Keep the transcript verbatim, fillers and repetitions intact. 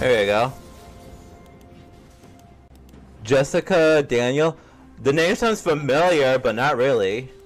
There you go. Jessica Daniel. The name sounds familiar, but not really.